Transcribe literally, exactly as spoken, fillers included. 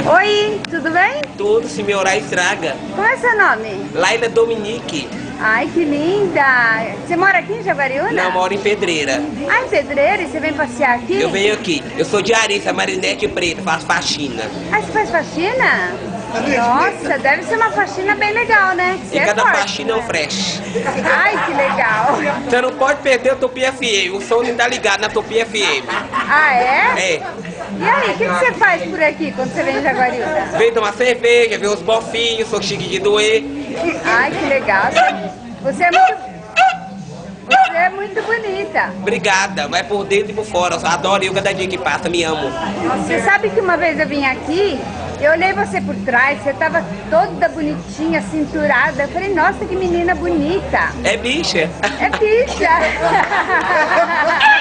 Oi, tudo bem? Tudo, se melhorar estraga. Como é seu nome? Laila Dominique. Ai, que linda! Você mora aqui em Jaguariúna? Não, moro em Pedreira. Ai, Pedreira, e você vem passear aqui? Eu venho aqui. Eu sou diarista, Marinete Preta, faço faxina. Ah, você faz faxina? Nossa, deve ser uma faxina bem legal, né? Você E é cada forte, faxina é um né? fresh. Ai, que legal! Você não pode perder o Tupi F M. O som não tá ligado na Tupi F M. Ah, é? É. E aí, o que, que você faz por aqui quando você vem em Jaguariúna? Vem tomar cerveja, ver os bofinhos, sou chique de doer. Ai, que legal! Você é muito... Você é muito bonita. Obrigada, vai por dentro e por fora. Eu adoro eu cada dia que passa, me amo. Você sabe que uma vez eu vim aqui, eu olhei você por trás, você tava toda bonitinha, cinturada. Eu falei, nossa, que menina bonita. É bicha. É bicha.